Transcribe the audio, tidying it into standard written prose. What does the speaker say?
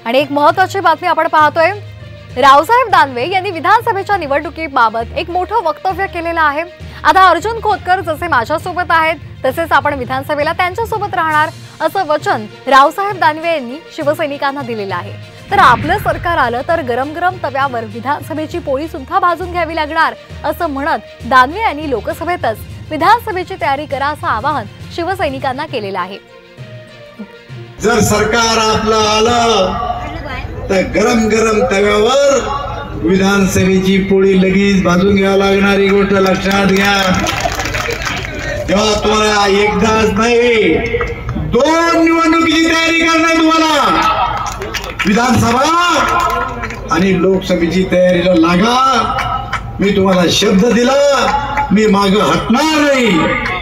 आणि एक महत्त्वाची बातमी आपण पाहतोय। रावसाहेब दानवे यांनी विधानसभेच्या निवडणुकीबाबत एक मोठं वक्तव्य केलेलं आहे। आता अर्जुन खोतकर जसे माझ्यासोबत आहेत तसेच आपण विधानसभेला त्यांच्यासोबत राहणार असं वचन रावसाहेब दानवे यांनी शिवसैनिकांना दिलेलं आहे। तर आपलं सरकार आलं तर गरम गरम तव्यावर विधानसभेची पोळी सुद्धा भाजून घ्यावी लागणार असं म्हणत दानवे यांनी लोकसभेतच विधानसभेची तयारी करा असं आवाहन शिवसैनिकांना केलेलं आहे। जर सरकार आपलं आलं तर गरम गरम तव्यावर विधानसभेची पोळी लगेच भाजून घ्यावी लागणार ही गोष्ट लक्षात घ्या। तेव्हा तुम्हाला एकदाच नाही 2 निवडणुकीची तयारी करणार तुम्हाला। विधानसभा आणि लोकसभेची तयारीला लागा। मी तुम्हाला शब्द दिला, मी मागे हटणार नाही।